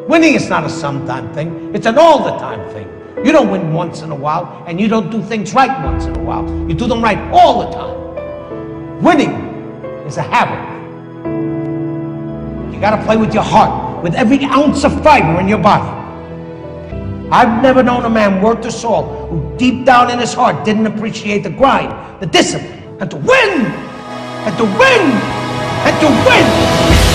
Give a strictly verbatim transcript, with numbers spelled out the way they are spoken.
Winning is not a sometime thing, it's an all the time thing. You don't win once in a while, and you don't do things right once in a while. You do them right all the time. Winning is a habit. You gotta play with your heart, with every ounce of fiber in your body. I've never known a man worth his salt who deep down in his heart didn't appreciate the grind, the discipline, and to win, and to win, and to win.